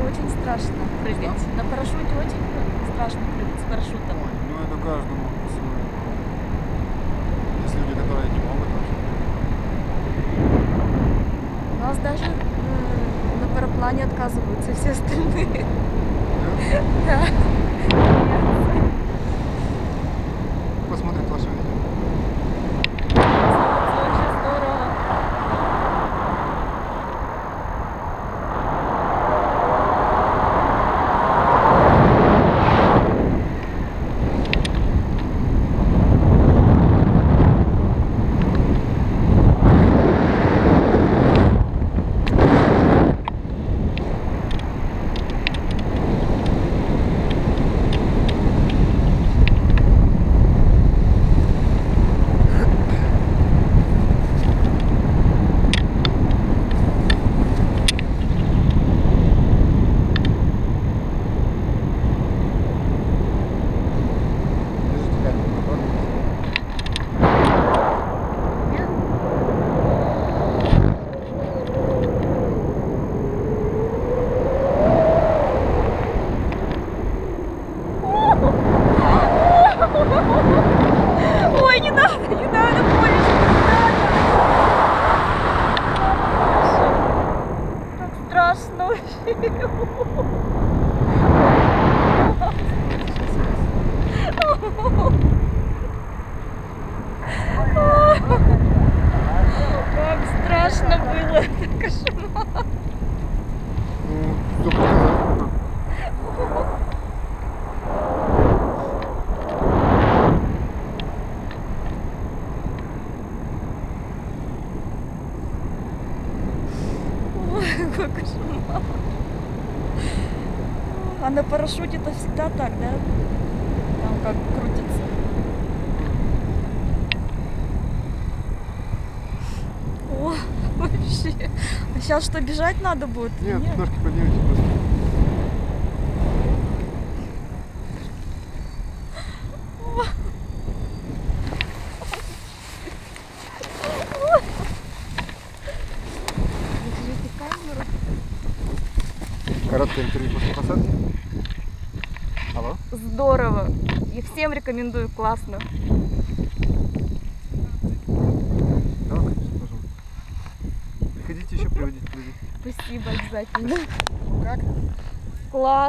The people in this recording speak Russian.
очень страшно прыгать. На парашюте очень страшно прыгать с парашютом. Ой, ну это каждому по-своему. Есть люди, которые не могут вообще. У нас даже на параплане отказываются все остальные. Да. Посмотрит ваше видео. Очень здорово. Держите камеру, готовы? Ой, не надо, Полечка, не надо. Так страшно вообще. Как страшно было, это кошмар. Ну, все показано. Ой, какой кошмар. А на парашюте-то всегда так, да? Там как крутится. О, вообще. А сейчас что, бежать надо будет? Нет, ножки поднимите просто. Держите камеру. Короткое интервью после посадки. Алло? Здорово. И всем рекомендую, классно. Да, конечно, пожалуйста. Приходите еще приводить людей. Спасибо, обязательно. Ну как? Класс.